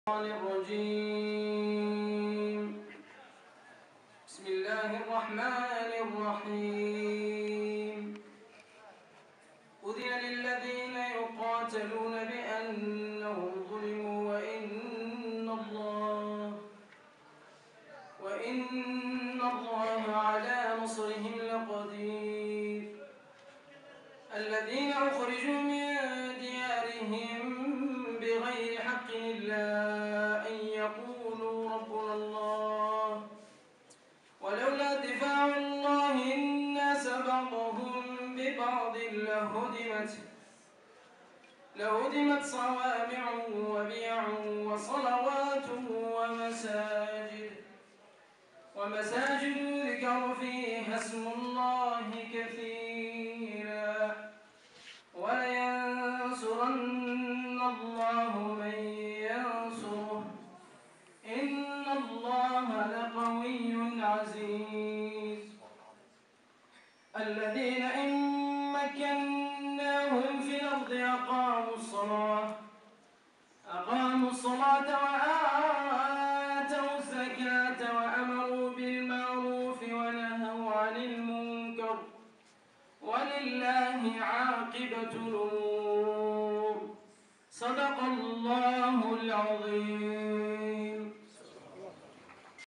الرجيم. بسم الله الرحمن الرحيم. أذن للذين يقاتلون بأنهم ظلموا وإن الله على نصرهم لقدير. الذين أخرجوا من ديارهم بغير حق إلا أن يقولوا ربنا الله ولولا دفاع الله الناس بعضهم ببعض لهدمت صوامع وبيع وصلوات ومساجد يذكر فيها اسم الله كثيرا ولينصرن الله من ينصره إن الله لقوي عزيز. الذين إن مكناهم في الأرض أقاموا الصلاة وآتوا الزكاة وأمروا بالمعروف ونهوا عن المنكر ولله عاقبة الأمور. صدق الله العظيم.